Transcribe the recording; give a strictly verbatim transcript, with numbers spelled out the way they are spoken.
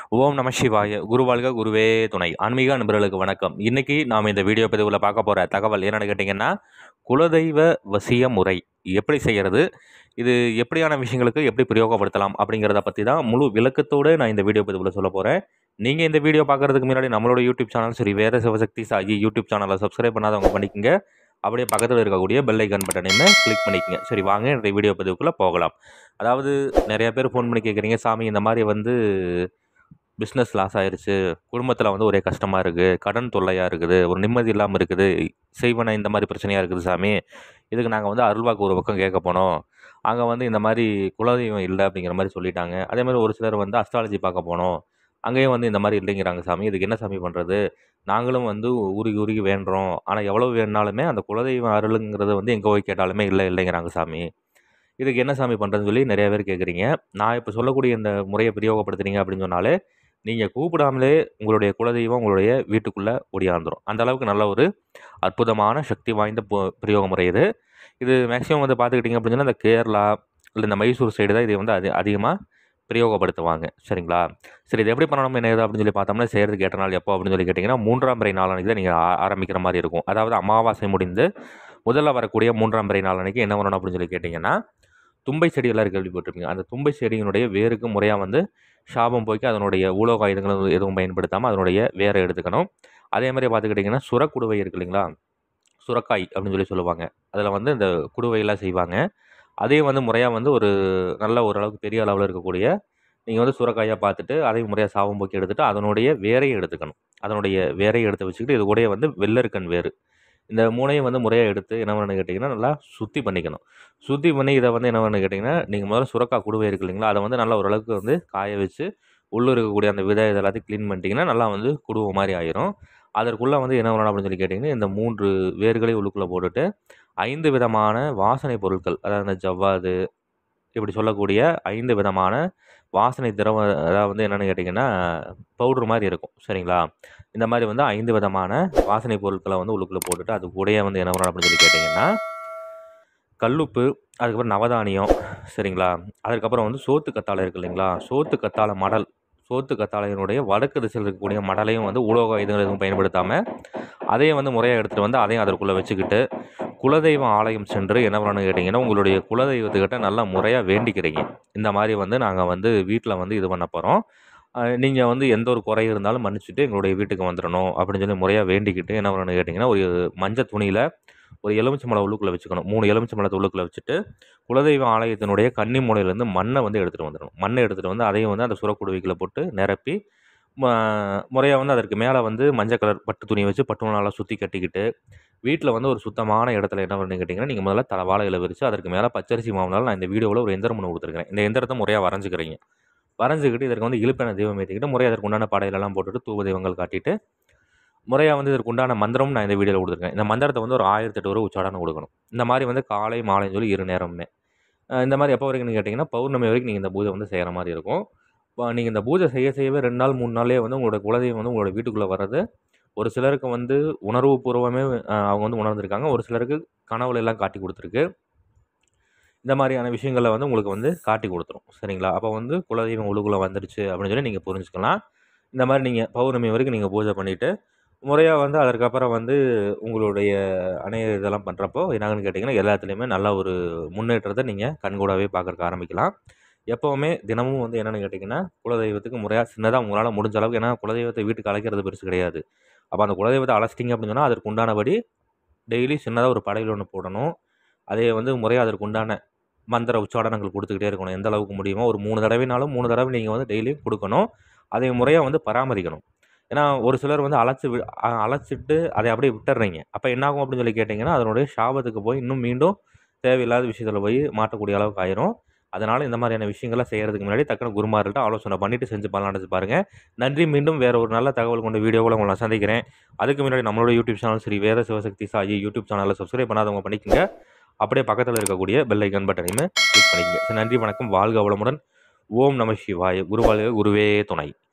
ஓம் நம சிவாய. குரு வாழ்க, குருவே துணை. ஆன்மீக நண்பர்களுக்கு வணக்கம். இன்னைக்கு நாம் இந்த வீடியோ பதிவில் பார்க்க போகிற தகவல் என்னென்னு கேட்டிங்கன்னா, குலதெய்வ வசிய முறை எப்படி செய்கிறது, இது எப்படியான விஷயங்களுக்கு எப்படி பிரயோகப்படுத்தலாம் அப்படிங்கிறத பற்றி தான் முழு விளக்கத்தோடு நான் இந்த வீடியோ பதிவில் சொல்ல போகிறேன். நீங்கள் இந்த வீடியோ பார்க்குறதுக்கு முன்னாடி நம்மளோட யூடியூப் சேனல் சரி வேத சிவசக்தி சாயி யூடியூப் சேனலை சப்ஸ்கிரைப் பண்ணாதவங்க பண்ணிக்கங்க. அப்படியே பக்கத்தில் இருக்கக்கூடிய பெல் ஐக்கான் பட்டனையுமே கிளிக் பண்ணிக்கங்க. சரி, வாங்க இந்த வீடியோ பதிவுக்குள்ளே போகலாம். அதாவது நிறைய பேர் ஃபோன் பண்ணி கேட்குறீங்க, சாமி இந்த மாதிரி வந்து பிஸ்னஸ் லாஸ் ஆயிடுச்சு, குடும்பத்தில் வந்து ஒரே கஷ்டமாக இருக்குது, கடன் தொல்லையாக இருக்குது, ஒரு நிம்மதி இல்லாமல் இருக்குது, செய்வன இந்த மாதிரி பிரச்சனையாக இருக்குது சாமி, இதுக்கு நாங்கள் வந்து அருள்வாக்கு ஒரு பக்கம் கேட்க போனோம், அங்கே வந்து இந்த மாதிரி குலதெய்வம் இல்லை அப்படிங்கிற மாதிரி சொல்லிட்டாங்க. அதே மாதிரி ஒரு சிலர் வந்து அஸ்ட்ராலஜி பார்க்க போனோம், அங்கேயும் வந்து இந்த மாதிரி இல்லைங்கிறாங்க சாமி, இதுக்கு என்ன சாமி பண்ணுறது, நாங்களும் வந்து உருகி உருகி வேண்டுறோம், ஆனால் எவ்வளோ வேணுனாலுமே அந்த குலதெய்வம் அருளுங்கிறது வந்து எங்கே போய் கேட்டாலுமே இல்லை இல்லைங்கிறாங்க சாமி, இதுக்கு என்ன சாமி பண்ணுறதுன்னு சொல்லி நிறைய பேர் கேட்குறீங்க. நான் இப்போ சொல்லக்கூடிய இந்த முறையை பிரயோகப்படுத்துறீங்க அப்படின்னு சொன்னாலே நீங்கள் கூப்பிடாமலே உங்களுடைய குலதெய்வம் உங்களுடைய வீட்டுக்குள்ளே ஒடியாந்துடும். அந்த அளவுக்கு நல்ல ஒரு அற்புதமான சக்தி வாய்ந்த பிரயோக முறை இது. இது மேக்ஸிமம் வந்து பார்த்துக்கிட்டிங்க அப்படின்னு சொன்னால் இந்த கேரளா இல்லை இந்த மைசூர் சைடு தான் இதை வந்து அது அதிகமாக பிரயோகப்படுத்துவாங்க. சரிங்களா? சரி, இது எப்படி பண்ணணும் என்ன ஏது அப்படின்னு சொல்லி பார்த்தோம்னா, செய்கிறதுக்கு ஏற்ற நாள் எப்போ அப்படின்னு சொல்லி கேட்டிங்கன்னா, மூன்றாம் பிறை நாளன்னைக்கு தான் நீங்கள் ஆரம்பிக்கிற மாதிரி இருக்கும். அதாவது அமாவாசை முடிந்து முதல்ல வரக்கூடிய மூன்றாம் பிறை நாளன்னைக்கு என்ன பண்ணணும் அப்படின்னு சொல்லி கேட்டிங்கன்னா, தும்பை செடி எல்லாம் கேள்விப்பட்டிருப்பீங்க. அந்த தும்பை செடியினுடைய வேருக்கு முறையாக வந்து சாபம் போய்க்கு அதனுடைய உலோக ஆயுதங்களும் எதுவும் பயன்படுத்தாமல் அதனுடைய வேரை எடுத்துக்கணும். அதே மாதிரி பார்த்துக்கிட்டிங்கன்னா, சுரக்குடுவை இருக்கு இல்லைங்களா, சுரக்காய் அப்படின்னு சொல்லி சொல்லுவாங்க, அதில் வந்து இந்த குடுவையெல்லாம் செய்வாங்க. அதையும் வந்து முறையாக வந்து ஒரு நல்ல ஓரளவுக்கு பெரிய அளவில் இருக்கக்கூடிய நீங்கள் வந்து சுரக்காயாக பார்த்துட்டு அதையும் முறையாக சாபம் போக்கி எடுத்துகிட்டு அதனுடைய வேரையும் எடுத்துக்கணும். அதனுடைய வேரையை எடுத்து வச்சுக்கிட்டு இது கூடயே வந்து வெள்ளருக்கன் வேறு, இந்த மூணையும் வந்து முறையாக எடுத்து என்ன பண்ணு கேட்டிங்கன்னா நல்லா சுத்தி பண்ணிக்கணும். சுத்தி பண்ணி இதை வந்து என்ன பண்ணு கேட்டிங்கன்னா, நீங்கள் முதல்ல சுரக்காய் குடுவை இருக்கு இல்லைங்களா, அதை வந்து நல்லா ஓரளவுக்கு வந்து காய வச்சு உள்ளே இருக்கக்கூடிய அந்த விதை இது எல்லாத்தையும் க்ளீன் பண்ணிட்டீங்கன்னா நல்லா வந்து குடுவை மாதிரி ஆயிரும். அதற்குள்ளே வந்து என்ன பண்ணணும் அப்படின்னு சொல்லி கேட்டிங்கன்னா, இந்த மூன்று வேர்களையும் உள்ளுக்குள்ளே போட்டுட்டு ஐந்து விதமான வாசனை பொருட்கள், அதாவது இந்த ஜவ்வாது இப்படி சொல்லக்கூடிய ஐந்து விதமான வாசனை திரவ, அதாவது வந்து என்னென்னு கேட்டிங்கன்னா பவுட்ரு மாதிரி இருக்கும். சரிங்களா? இந்த மாதிரி வந்து ஐந்து விதமான வாசனை பொருட்களை வந்து உள்ளுக்குள்ளே போட்டுட்டு அது கூடயே வந்து என்ன பண்ணணும் அப்படின்னு சொல்லி கேட்டிங்கன்னா, கல்லுப்பு, அதுக்கப்புறம் நவதானியம், சரிங்களா, அதுக்கப்புறம் வந்து சோத்து கத்தாழை இருக்குது இல்லைங்களா, சோத்து கத்தாழை மடல், சோத்து கத்தாழையினுடைய வடக்கு திசையில் இருக்கக்கூடிய மடலையும் வந்து உலோக ஆயுதங்கள் எதுவும் பயன்படுத்தாமல் அதையும் வந்து முறையாக எடுத்துகிட்டு வந்து அதையும் அதற்குள்ளே வச்சுக்கிட்டு குலதெய்வம் ஆலயம் சென்று என்ன பண்ணணும்னு கேட்டிங்கன்னா, உங்களுடைய குலதெய்வத்துக்கிட்ட நல்லா முறையாக வேண்டிக்கிறீங்க. இந்த மாதிரி வந்து நாங்கள் வந்து வீட்டில் வந்து இது பண்ண போகிறோம், நீங்கள் வந்து எந்த ஒரு குறை இருந்தாலும் மன்னிச்சுட்டு எங்களுடைய வீட்டுக்கு வந்துடணும் அப்படின்னு சொல்லி முறையாக வேண்டிக்கிட்டு என்ன பண்ணணும்னு கேட்டிங்கன்னா, ஒரு மஞ்சள் துணியில் ஒரு எலுமிச்சம்பழம் உள்ளுக்குள்ளே வச்சுக்கணும். மூணு எலுமிச்சம்பழத்தை உள்ளுக்குள்ளே வச்சுட்டு குலதெய்வ ஆலயத்தினுடைய கன்னி மூலையிலேருந்து மண்ணை வந்து எடுத்துகிட்டு வந்துடணும். மண்ணை எடுத்துகிட்டு வந்து அதையும் வந்து அந்த சுரக்குடுவைக்குள்ளே போட்டு நிரப்பி முறையாக வந்து அதற்கு மேலே வந்து மஞ்சள் கலர் பட்டு துணியை வச்சு பட்டு நல்லா சுற்றி கட்டிக்கிட்டு வீட்டில் வந்து ஒரு சுத்தமான இடத்துல என்ன பண்ணி கேட்டிங்கன்னா, நீங்கள் முதல்ல தலை வாழை இலை விரித்து அதற்கு மேலே பச்சரிசி மாவுனால நான் இந்த வீடியோவில் ஒரு எந்திரம் ஒன்று கொடுத்துருக்கேன். இந்த எந்திரத்தை முறையாக வரைஞ்சிக்கிறீங்க. வரைஞ்சிக்கிட்டு இதற்கு வந்து இழுப்பென தெய்வம் ஏற்றிக்கிட்டு முறையாக அதற்கு உண்டான படையிலெல்லாம் போட்டுட்டு தூவ தெய்வங்கள் காட்டிட்டு முறையாக வந்து இதற்கு உண்டான மந்திரமும் நான் இந்த வீடியோவில் கொடுத்துருக்கேன். இந்த மந்திரத்தை வந்து ஒரு ஆயிரத்தி எட்டு ரூபா உச்சாடனை கொடுக்கணும். இந்த மாதிரி வந்து காலை மாலைன்னு சொல்லி இரு நேரமுமே இந்த மாதிரி எப்போ வரைக்கும்னு கேட்டிங்கன்னா, பௌர்ணமி வரைக்கும் நீங்கள் இந்த பூஜை வந்து செய்கிற மாதிரி இருக்கும். நீங்கள் இந்த பூஜை செய்ய செய்யவே ரெண்டு நாள் மூணு நாள்லேயே வந்து உங்களோட குலதெய்வம் வந்து உங்களோட வீட்டுக்குள்ளே வர்றது ஒரு சிலருக்கு வந்து உணர்வு பூர்வமே அவங்க வந்து உணர்ந்திருக்காங்க, ஒரு சிலருக்கு கனவுல எல்லாம் காட்டி கொடுத்துருக்கு. இந்த மாதிரியான விஷயங்களை வந்து உங்களுக்கு வந்து காட்டி கொடுத்துரும். சரிங்களா? அப்போ வந்து குலதெய்வம் உள்ளுக்குள்ளே வந்துடுச்சு அப்படின்னு சொல்லி நீங்கள் புரிஞ்சுக்கலாம். இந்த மாதிரி நீங்கள் பௌர்ணமி வரைக்கும் நீங்கள் பூஜை பண்ணிவிட்டு முறையாக வந்து அதற்கப்புறம் வந்து உங்களுடைய அணைய இதெல்லாம் பண்ணுறப்போ என்னங்கன்னு கேட்டிங்கன்னா, எல்லாத்துலேயுமே நல்ல ஒரு முன்னேற்றத்தை நீங்கள் கண்கூடாவே பார்க்குறக்கு ஆரம்பிக்கலாம். எப்போவுமே தினமும் வந்து என்னென்னு கேட்டிங்கன்னா, குலதெய்வத்துக்கு முறையாக சின்னதாக உங்களால் முடிஞ்ச அளவுக்கு, ஏன்னா குலதெய்வத்தை வீட்டுக்கு அழைக்கிறது பெருசு கிடையாது. அப்போ அந்த குலதெய்வத்தை அழைச்சிட்டிங்க அப்படின்னு சொன்னால் அதற்கு உண்டானபடி டெய்லி சின்னதாக ஒரு படையல் ஒன்று போடணும். அதே வந்து முறையாக அதற்கு உண்டான மந்திர உச்சாடனங்கள் கொடுத்துக்கிட்டே இருக்கணும். எந்த அளவுக்கு முடியுமோ ஒரு மூணு தடவைனாலும் மூணு தடவை நீங்கள் வந்து டெய்லியும் கொடுக்கணும். அதை முறையாக வந்து பராமரிக்கணும். ஏன்னா ஒரு சிலர் வந்து அழைச்சி வி அழைச்சிட்டு அதை அப்படியே விட்டுறீங்க. அப்போ என்னாகும் அப்படின்னு சொல்லி கேட்டிங்கன்னா, அதனுடைய சாபத்துக்கு போய் இன்னும் மீண்டும் தேவையில்லாத விஷயத்தில் போய் மாட்டக்கூடிய அளவுக்கு ஆயிரும். அதனால் இந்த மாதிரியான விஷயங்களை செய்கிறதுக்கு முன்னாடி டக்குனு குருமார்கள்ட்ட ஆலோசனை பண்ணிவிட்டு செஞ்சு பண்ணலான்னு பாருங்கள். நன்றி. மீண்டும் வேறு ஒரு நல்ல தகவல் கொண்ட வீடியோவில் உங்களை நான் சந்திக்கிறேன். அதுக்கு முன்னாடி நம்மளோட YouTube channel Sri Veda Sivasakthi Sai YouTube சேனலில் சப்ஸ்கிரைப் பண்ணாதவங்க பண்ணிக்கங்க. அப்படியே பக்கத்தில் இருக்கக்கூடிய பெல் ஐக்கான் பட்டனையுமே கிளிக் பண்ணிக்கங்க. நன்றி, வணக்கம், வாழ்க வளமுடன். ஓம் நம சிவாய. குரு வாழ்க, குருவே துணை.